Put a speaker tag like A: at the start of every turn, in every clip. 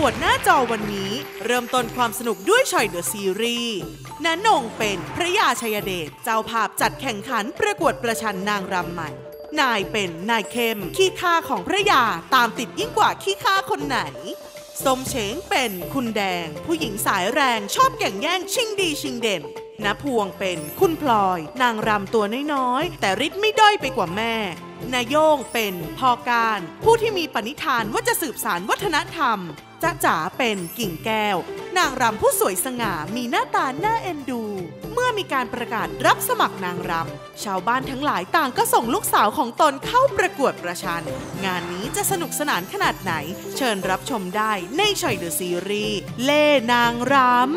A: วดหน้าจอวันนี้เริ่มต้นความสนุกด้วยชอยเดอะซีรีส์ณนงเป็นพระยาชัยเดชเจ้าภาพจัดแข่งขันประกวดประชันนางรำใหม่นายเป็นนายเข้มขี้ข้าของพระยาตามติดยิ่งกว่าขี้ข้าคนไหนส้มเช้งเป็นคุณแดงผู้หญิงสายแรงชอบแข่งแย่งชิงดีชิงเด่นณพวงเป็นคุณพลอยนางรำตัวน้อยๆแต่ฤทธิ์ไม่ด้อยไปกว่าแม่นายโย่งเป็นพ่อการผู้ที่มีปณิธานว่าจะสืบสานวัฒนธรรมจ๊ะจ๋าเป็นกิ่งแก้วนางรำผู้สวยสง่ามีหน้าตาน่าเอ็นดูเมื่อมีการประกาศรับสมัครนางรำชาวบ้านทั้งหลายต่างก็ส่งลูกสาวของตนเข้าประกวดประชันงานนี้จะสนุกสนานขนาดไหนเชิญรับชมได้ในชอยเดอะซีรีส์เล่นางรำ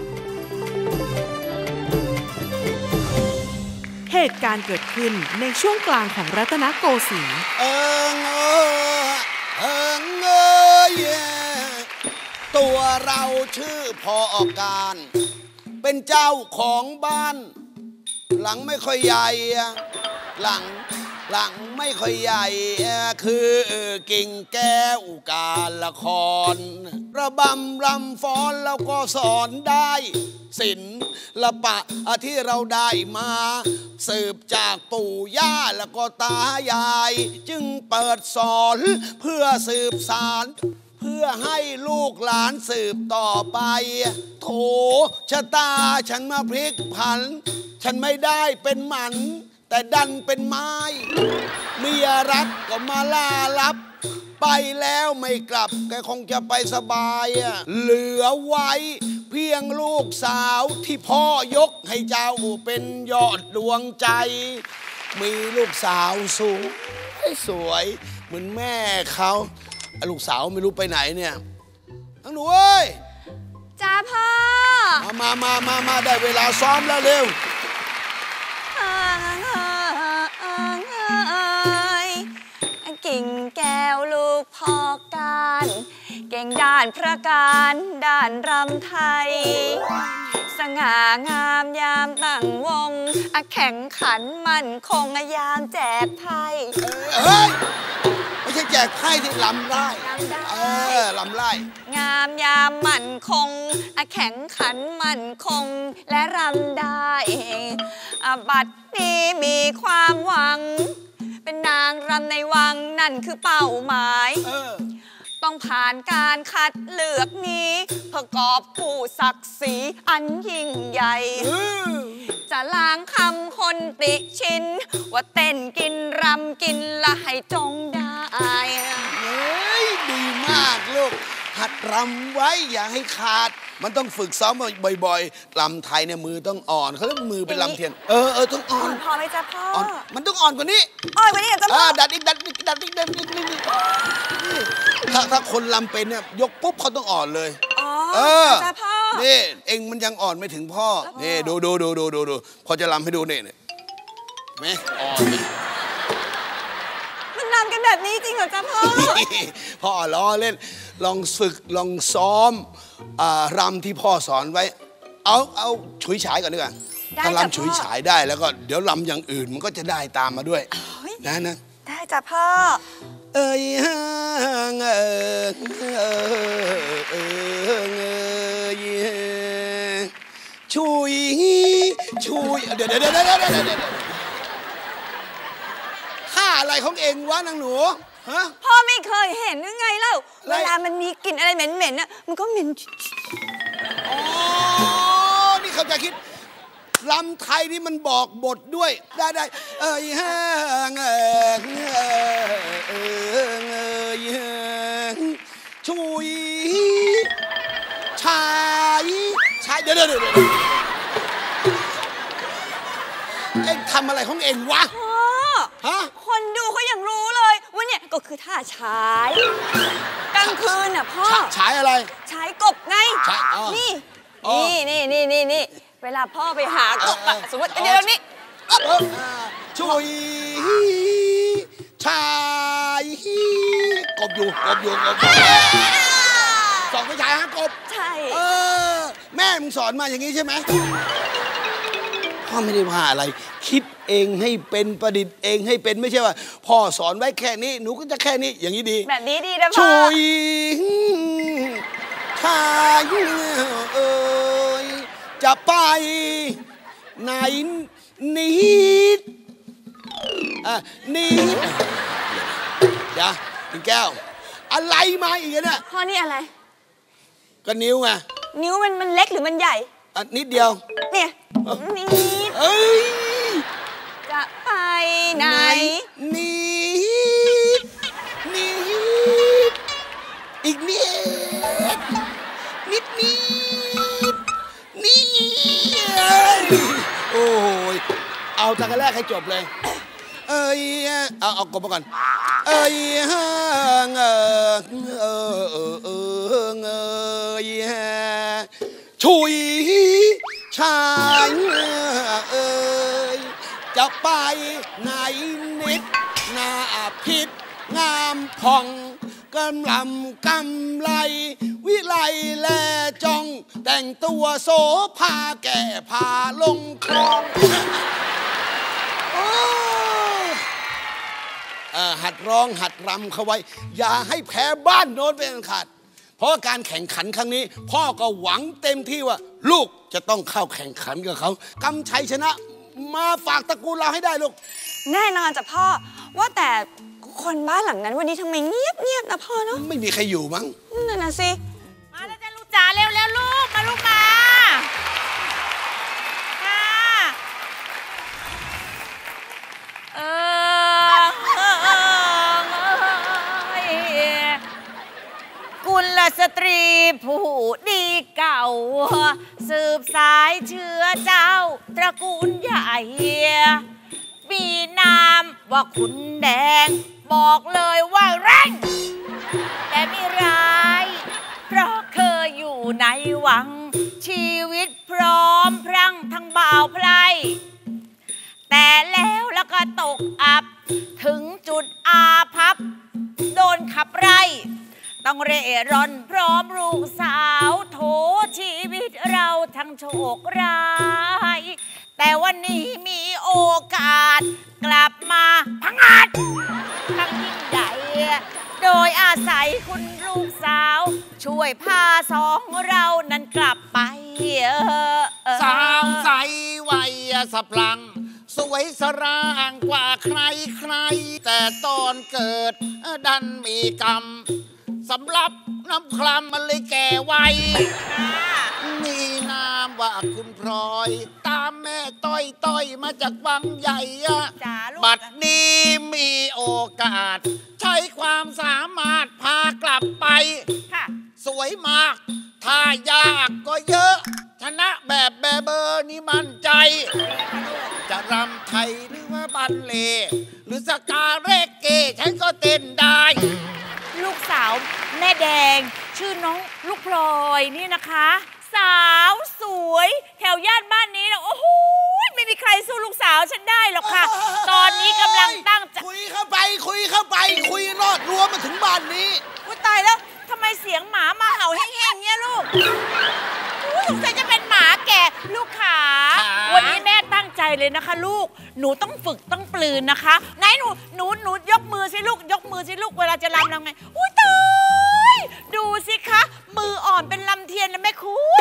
A: เหตุการณ์เกิดขึ้นในช่วงกลางของรัตนโกสินทร์
B: ตัวเราชื่อพ่อการเป็นเจ้าของบ้านหลังไม่ค่อยใหญ่หลังไม่ค่อยใหญ่คือกิ่งแก้วการละครระบำรำฟ้อนแล้วก็สอนได้ศิลปะที่เราได้มาสืบจากปู่ย่าแล้วก็ตายายจึงเปิดสอนเพื่อสืบสานเพื่อให้ลูกหลานสืบต่อไปโถชะตาฉันมาพลิกผันฉันไม่ได้เป็นหมันแต่ดันเป็นไม้เมียรักก็มาล่าลับไปแล้วไม่กลับแกคงจะไปสบายเหลือไว้เพียงลูกสาวที่พ่อยกให้เจ้าเป็นยอดดวงใจมีลูกสาวสวยเหมือนแม่เขาลูกสาวไม่รู้ไปไหนเนี่ยทั้งหนูเอ้ย
C: จ้าพ่อ
B: มาได้เวลาซ้อมแล้วเร็ว
C: กิ่งแก้วลูกพ่อการเก่งด้านพระการด้านรำไทยสง่างามยามตั้งวงแข่งขันมั่นคงยามแจกไพ่
B: ไม่ใช่แจกไพ่ที่ลำได้ลำไล่
C: งามยามมั่นคงแข่งขันมั่นคงและรำได้บัดนี้มีความหวังเป็นนางรำในวังนั่นคือเป้าหมายต้องผ่านการคัดเลือกนี้ประกอบผู้ศักดิ์ศรีอันยิ่งใหญ่จะล้างคำคนติชินว่าเต้นกินรำกินละให้จงได้
B: ดีมากลูกหัดรำไว้อย่าให้ขาดมันต้องฝึกซ้อมบ่อยๆรำไทยเนี่ยมือต้องอ่อนเขาเรียกมือเป็นลำเทียนต้องอ่อน
C: พอไหมจ๊ะพ่อ
B: มันต้องอ่อนกว่านี้
C: จ๊ะพ่อ
B: ดัดอีกถ้าคนลำเป็นเนี่ยยกปุ๊บเขาต้องอ่อนเลย
C: จ๊ะพ่อ
B: นี่เองมันยังอ่อนไม่ถึงพ่อนี่ดูพอจะลำให้ดูนี่ไหมอ่อน
C: มันรำกันแบบนี้จริงเหรอจ๊ะพ่อ
B: พ่อล้อเล่นลองฝึกลองซ้อมรำที่พ่อสอนไว้เอาฉุยฉายก่อนดีกว่าถ้าลำฉุยฉายได้แล้วก็เดี๋ยวลำอย่างอื่นมันก็จะได้ตามมาด้วยนะ
C: ได้จ้ะพ่อ
B: ฉุยเดี๋ยวท่าอะไรของเองวะนางหนู
C: พ่อไม่เคยเห็นยังไงเล่าเวลามันมีกลิ่นอะไรเหม็นๆน่ะมันก็เหม็น
B: นี่เขาจะคิดลำไทยนี่มันบอกบทด้วยได้ชุยชายเดี๋ยวเอ็งทำอะไรของเอ็งวะ
C: คนดูเขายังรู้เลยว่าเนี่ยก็คือท่าฉายกลางคืนน่ะพ่อ
B: ฉายอะไร
C: ฉายกบไงนี่เวลาพ่อไปหากบสมมติเดี๋ยวนี้
B: ชุยชายกบอยู่สอนไปฉายหากบ
C: ใช่
B: แม่มึงสอนมาอย่างนี้ใช่ไหมพ่อไม่ได้ว่าอะไรคิดเองให้เป็นประดิษฐ์เองให้เป็นไม่ใช่ว่าพ่อสอนไว้แค่นี้หนูก็จะแค่นี้อย่างนี้ดี
C: แบบนี้ดีนะพ่อ
B: ช่วยชายเอ่ยจะไปไหนนิดนิดเดี๋ยวถึงแก้วอะไรมาอีกเนี่ย
C: พ่อนี่อะไร
B: ก็นิ้วไง
C: นิ้วมันเล็กหรือมันใหญ่
B: นิดเดียว
C: เนี่ยนิดจะไปไหน
B: นิดนิดอีกนิดนิดนิดนิดโอ้ยเอาจากแรกให้จบเลยเอากบมาก่อนช่วยชายจะไปไหนนิดหน้าพิษงามผ่องกำลำกำไรวิไลแลจ้องแต่งตัวโสภาแก่พาลงคลองหัดร้องหัดรำเขาไว้อย่าให้แพ้บ้านโน้นเป็นอันขาดเพราะการแข่งขันครั้งนี้พ่อก็หวังเต็มที่ว่าลูกจะต้องเข้าแข่งขันกับเขากำชัยชนะมาฝากตระกูลเราให้ได้ลูก
C: แน่นอนจ้ะพ่อว่าแต่คนบ้านหลังนั้นวันนี้ทำไมเงียบนะพ่อเนาะ
B: ไม่มีใครอยู่มั้ง
C: นั่นน่ะสิ
D: มาแล้วจ้ะลูกจ๋าเร็วแล้วลูกมาลูกมากุลสตรีผู้ดีเก่าสืบสายเชื้อเจ้าตระกูลใหญ่มีนามว่าขุนแดงบอกเลยว่าแรงแต่ไม่ร้ายเพราะเคยอยู่ในวังชีวิตพร้อมพรั่งทั้งบ่าวไพรแต่แล้วก็ตกอับถึงจุดอาภัพโดนขับไล่ต้องเร่ร่อนพร้อมลูกสาวโถชีวิตเราทั้งโชคร้ายแต่วันนี้มีโอกาสกลับมาพังอาจทั้งยิ่งใหญ่โดยอาศัยคุณลูกสาวช่วยพาสองเรานั้นกลับไป
E: สาวใสวัยสะพลังสวยสร่างกว่าใครแต่ตอนเกิดดันมีกรรมสำหรับน้ำคลำมันเลยแก่ไวมีนามว่าคุณพลอยตามแม่ต้อยมาจากวังใหญ่บัดนี้มีโอกาสใช้ความสามารถพากลับไปสวยมากถ้ายากก็เยอะชนะแบบเบอร์นี่มั่นใจจะรำไทยหรือว่าบัลเล่หรือสกาเรกเกฉันก็เต้นได้
D: ลูกสาวแม่แดงชื่อน้องลูกพลอยนี่นะคะสาวสวยแถวย่านบ้านนี้นะโอ้โหไม่มีใครสู้ลูกสาวฉันได้หรอกค่ะตอนนี้กำลังตั้งใจ
B: คุยเข้าไปคุยรอดรั้วมาถึงบ้านนี้
D: ตายแล้วทำไมเสียงหมามาเห่าแห้งๆเนี่ยลูกสงสัยจะเป็นหมาแก่ลูกขาวันนี้แม่ตั้งใจเลยนะคะลูกหนูต้องฝึกต้องปลืนนะคะไหนหนูยกมือสิลูกยกมือสิลูกเวลาจะรำยังไงอุ้ยตายดูสิคะมืออ่อนเป็นลำเทียนนะแม่คุณ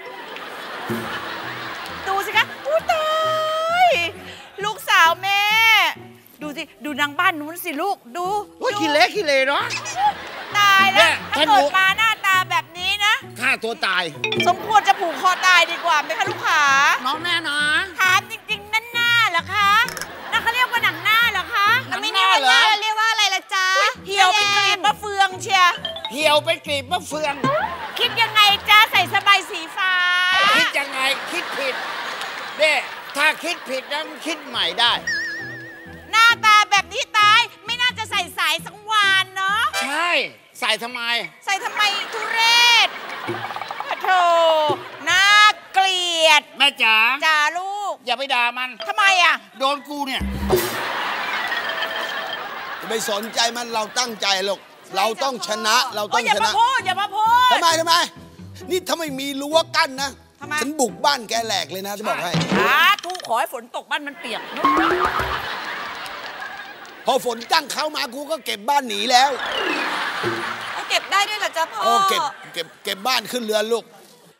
D: ดูสิคะอุ้ยตายลูกสาวแม่ดูสิดูนางบ้านนู้นสิลูกดู
E: ขี้เละเนาะ
D: ตายแล้วถ้าเกิดมาหน้าตาแบบนี้นะ
E: ฆ่าตัวตาย
D: สมควรจะผูกคอตายดีกว่าไหมคะลูกขา
E: น้องแม่นะ
D: ถามจริงๆนั่นหน้าเหรอคะนั่นเขาเรียกว่าหนังหน้าเหรอคะ
C: ไม่เรียกว่าหน้าเรียกว่าอะไรล่ะจ๊ะ
D: เหี่ยวเป็นกลีบมะเฟืองเชีย
E: เหี่ยวเป็นกลีบมะเฟือง
D: คิดยังไงจ๊ะใส่สบายสีฟ้า
E: คิดยังไงคิดผิดเด้ถ้าคิดผิดแล้วคิดใหม่ได้
D: หน้าตาแบบนี้ตายไม่น่าจะใส่สายสังวานเนาะ
E: ใช่ใส่ทำไม
D: ทุเรศโธ่น่าเกลียด
E: แม่จ๋า
D: ลูก
E: อย่าไปด่ามัน
D: ทำไมอ่ะ
E: โดนกูเนี่ย
B: ไม่สนใจมันเราตั้งใจลูกเราต้องชนะเราต้องชนะ
D: อย่ามาพูด
B: ทำไมนี่ถ้าไม่มีรั้วกั้นนะ
D: ทำไม
B: ฉันบุกบ้านแกแหลกเลยนะจะบอกให้
D: ทุกขอให้ฝนตกบ้านมันเปียก
B: พอฝนตั้งเขามากูก็เก็บบ้านหนีแล้ว
C: เอาเก็บได้ด้วยเหรอจ๊ะพ่อ
B: โอ้เก็บบ้านขึ้นเรือนลูก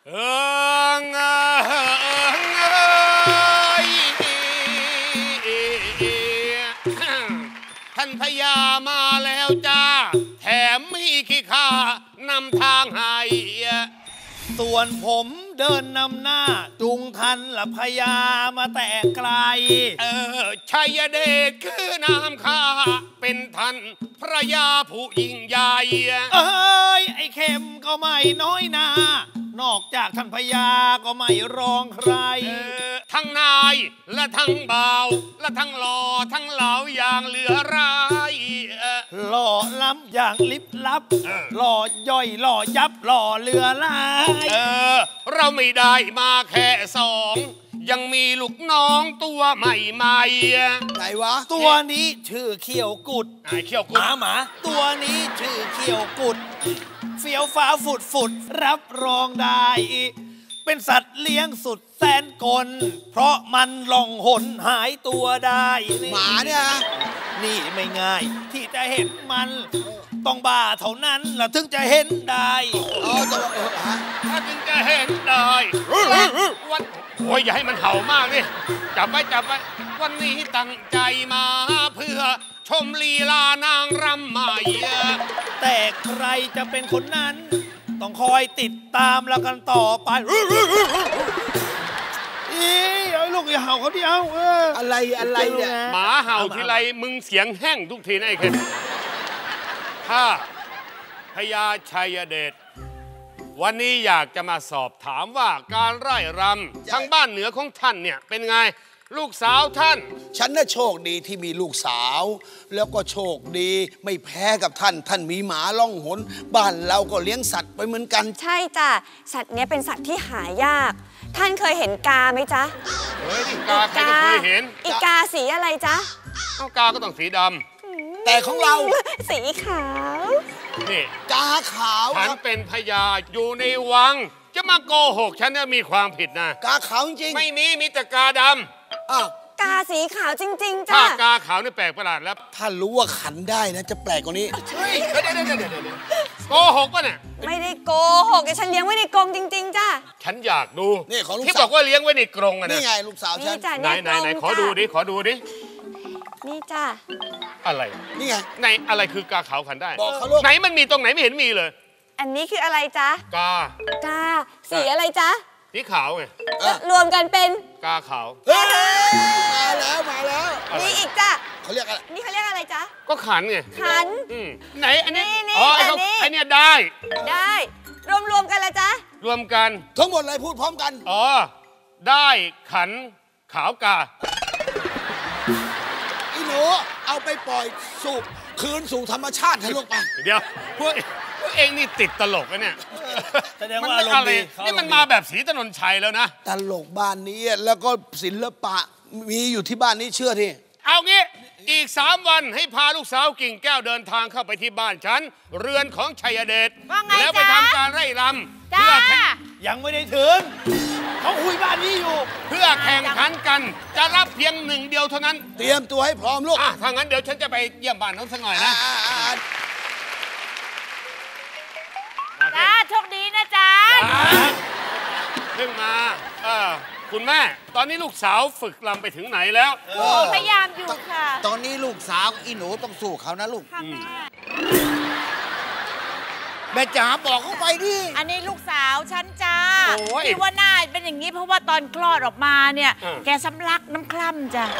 F: ท่านพญามาแล้วจ้าแถมมีขี้ข้านำทางให้
E: ส่วนผมเดินนำหน้าจุงทันละพญามาแต่ไกล
F: ชัยเดชคือนามข้าเป็นท่านพระยาผู้ยิ่งใหญ่
E: เอ้ยไอ้เข็มก็ไม่น้อยนานอกจากท่านพญาก็ไม่รองใคร
F: ทั้งนายและทั้งบ่าวและทั้งหล่อทั้งเหลาอย่างเหลือร้าย
E: หล่อล้ำอย่างลิบลับหล่อย่อยหล่อยับหล่อเรือลาย
F: เราไม่ได้มาแค่สองยังมีลูกน้องตัวใหม่
B: ไหนวะ
E: ตัวนี้ชื่อเขียวกุด
F: เขี้ยวกุ
E: หมาตัวนี้ชื่อเขียวกุดเฟี้ยวฟ้าฝุดรับรองได้ เป็นสัตว์เลี้ยงสุดแสนกลเพราะมันล่องหนหายตัวได้
B: หมาเนี่ยนะ
E: นี่ไม่ง่ายที่จะเห็นมันต้องบ้าเท่านั้นล่ะถึงจะเห็นได้
F: ถ้าจึงจะเห็นได้วันโอ้ยอย่าให้มันเห่ามากดิจับไว้วันนี้ตั้งใจมาเพื่อชมลีลานางรำใหม่
E: แต่ใครจะเป็นคนนั้นต้องคอยติดตามแล้วกันต่อไปเอาลูกอย่าเห่าเขาดิเอา
B: อะไรเนี่ย
F: หมาเห่าทีไรมึงเสียงแห้งทุกทีนะไอ้เข็มถ้าพญาชัยเดชวันนี้อยากจะมาสอบถามว่าการไร่รำทางบ้านเหนือของท่านเนี่ยเป็นไงลูกสาวท่าน
B: ฉันน่ะโชคดีที่มีลูกสาวแล้วก็โชคดีไม่แพ้กับท่านมีหมาล่องหนบ้านเราก็เลี้ยงสัตว์ไปเหมือนกัน
C: ใช่จ้ะสัตว์เนี้ยเป็นสัตว์ที่หายากท่านเคยเห็นกาไหมจ๊ะ
F: เฮ้ยกาใครก็เคยเห็น
C: อีกาสีอะไรจ๊ะ
F: กาก็ต้องสีด
B: ำแต่ของเรา
C: สีขาว
F: นี่
B: กาขาว
F: ฉันเป็นพญาอยู่ในวังจะมาโกหกฉันเนี่ยมีความผิดนะ
B: กาขาวจริง
F: ไม่มีแต่กาดำ
C: กาสีขาวจริงๆจ้ะ
F: ถ้ากาขาวนี่แปลกประหลาดแล้ว
B: ถ้ารู้ว่าขันได้นะจะแปลกกว่านี้
F: เฮ้ยเดี๋ยวโกหกป่ะเนี่ย
C: ไม่ได้โกหกแต่ฉันเลี้ยงไว้ในกรงจริงๆจ้ะ
F: ฉันอยากดู
B: นี่ของลูกสาว
F: ที่บอกว่าเลี้ยงไว้ในกรงอะนะ
B: นี่ไงลูกสาวฉัน
F: ไหนขอดูดิ
C: นี่จ้ะ
F: อะไร
B: นี่ไง
F: ในอะไรคือกาขาวขันได้
B: บอกเขาลูก
F: ไหนมันมีตรงไหนไม่เห็นมีเลย
C: อันนี้คืออะไรจ๊ะ
F: กา
C: สีอะไรจ๊ะ
F: สีขาวไง
C: รวมกันเป็น
F: กาขาว
B: มาแล้ว
C: นี่อีกจ้ะ
B: เขาเรียกอะไร
C: นี่เขาเรียกอะไรจ๊ะ
F: ก็ขันไง
C: ขัน
F: ไหนอันนี้อ๋อไอ้เนี่ยได้
C: รวมกันละจ๊ะ
F: รวมกัน
B: ทั้งหมดเลยพูดพร้อมกัน
F: อ๋อได้ขันขาวกา
B: อีหนูเอาไปปล่อยคืนสู่ธรรมชาติให้ลูกไป
F: เดี๋ยวพวกเองนี่ติดตลกนะเนี่ย
E: แสดงว่าอารมณ์ดี
F: นี่มันมาแบบศรีถนนชัยแล้วนะ
B: ตลกบ้านนี้แล้วก็ศิลปะมีอยู่ที่บ้านนี้เชื่อที่
F: เอางี้อีก3 วันให้พาลูกสาวกิ่งแก้วเดินทางเข้าไปที่บ้านฉันเรือนของชัยเดชแล้วไปทำการไร่รำเพื่อ
E: ยังไม่ได้ถึงเขาคุยบ้านนี้อยู่
F: เพื่อแข่งขันกันจะรับเพียง1 เดียวเท่านั้น
B: เตรียมตัวให้พร้อมลูก
F: ถ้างั้นเดี๋ยวฉันจะไปเยี่ยมบ้านน้องสักหน่อยนะ
D: จ้าโชคดีนะจ๊ะ
F: เพิ่งมาคุณแม่ตอนนี้ลูกสาวฝึกรำไปถึงไหนแล้ว
D: พยายามอยู่ค่ะ
B: ตอนนี้ลูกสาวอีหนูต้องสู้เขานะลูกแม่จ๋าบอกเขาไปดิ
D: อันนี้ลูกสาวฉันจ้าที่ว่าหน้าเป็นอย่างนี้เพราะว่าตอนคลอดออกมาเนี่ยแกสำลักน้ำคร่ำจ้ะ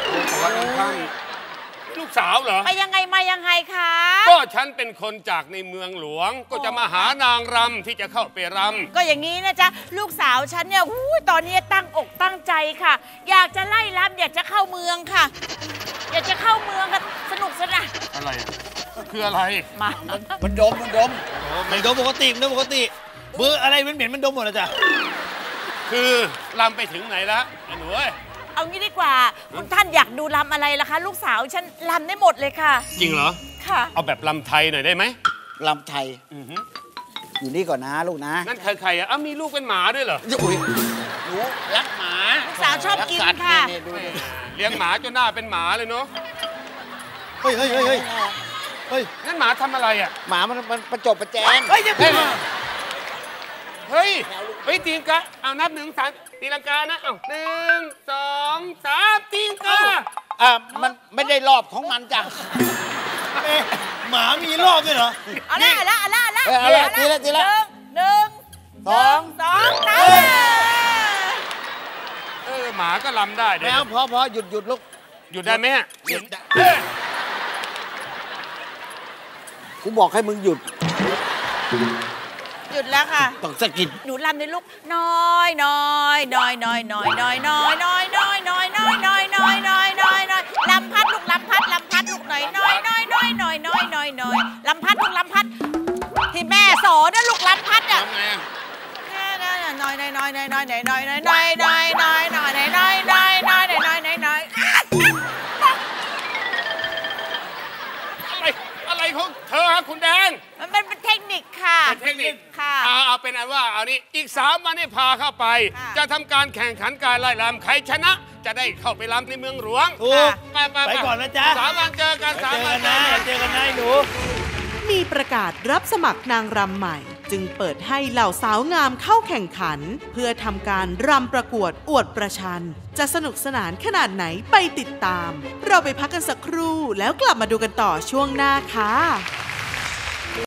F: ลูกสาวเหรอ
D: ไปยังไงมายังไงคะ
F: ก็ฉันเป็นคนจากในเมืองหลวงก็จะมาหานางรำที่จะเข้าไปรำ
D: ก็อย่างนี้นะจ๊ะลูกสาวฉันเนี่ยตอนนี้ตั้งอกตั้งใจค่ะอยากจะไล่รำอยากจะเข้าเมืองค่ะอยากจะเข้าเมืองค่ะสนุกสนาน
F: อะไรคืออะไร
E: มันดมปกติเบื่ออะไรเหม็นมันดมหมดแล้วจ้ะ
F: คือรำไปถึงไหนแล้วหนู
D: เอางี้ดีกว่าคุณท่านอยากดูรำอะไรล่ะคะลูกสาวฉันรำได้หมดเลยค่ะ
F: จริงเหรอ
D: ค่ะ
F: เอาแบบรำไทยหน่อยได้ไหม
B: รำไทยอยู่นี่ก่อนนะลูกนะ
F: นั่นใครมีลูกเป็นหมาด้วยเหรอ
E: หนูรักหมา
D: ลูกสาวชอบกิน
E: รัสัตว์
D: ค่ะ
E: นี่ดูดิ
F: เลี้ยงหมาจนหน้าเป็นหมาเลยเนาะ
G: เฮ้ยเฮ้ยเฮ้ยเฮ้ยเฮ้ย
F: นั่นหมาทำอะไรอ่ะ
E: หมามันประจบประแจง
G: เฮ้ยอย่าพูดมา
F: เฮ้ยตีนกาเอานับ1 2 3ตีลังกานะเอา1 2 3ตีนกา
E: มันไม่ได้รอบของมันจ้ะ
G: เอ๊ะหมามีรอบด้วยเหรอ
D: เอาละเอาละเอาละเอาละ
E: เอาละทีละทีละ
D: หนึ่ง
E: สอง
D: สองสาม
F: หมาก็ลำได้เดี๋
E: แล้
F: ยว
E: พอหยุดลูก
F: หยุดได้ไหมฮะ
G: หยุดได้
E: กูบอกให้มึงหยุด
D: หยุดแล้วค่ะ
E: ต้องสะกิด
D: หนูลำในลูกน้อยน้อยน้อยน้อยน้อยน้อยน้อยน้อยน้อยน้อยน้อยน้อยน้อยน้อยน้อยน้อยลำพัดลูกลำพัดลำพัดลูกน้อยน้อยน้อยน้อยน้อยน้อยน้อยน้อยลำพัดลูกลำพัดที่แม่สอนนะลูกลำพัดอ่ะ
F: ทำไงอะ
D: น้อยน้อยน้อยน้อยน้อยน้อยน้อยน้อยน้อยน้อยน้อยน้อยน้อยน้อยน้อยน้อยน้อยน้อยน้อย
F: อะไรของเธอฮะคุณแดง
D: มันเป็นเทคนิคค่ะ
F: เป็นเทคนิค
D: ค่ะ
F: เอาเป็นอันว่าเอานี้อีก3 วันนี่พาเข้าไป
D: ค่ะ
F: จะทำการแข่งขันการไล่ลำใครชนะ จะได้เข้าไปลำในเมืองหลวง
G: ถูก
F: ไป
G: ไปก่อนนะจ๊ะ
F: 3 วันเจอกัน
G: เจอ
F: 3 วั
G: กัน นนะเจอกันนะไอ้หนู
A: มีประกาศรับสมัครนางรำใหม่ จึงเปิดให้เหล่าสาวงามเข้าแข่งขัน เพื่อทำการรำประกวดอวดประชัน จะสนุกสนานขนาดไหนไปติดตาม เราไปพักกันสักครู่แล้วกลับมาดูกันต่อช่วงหน้าค่ะ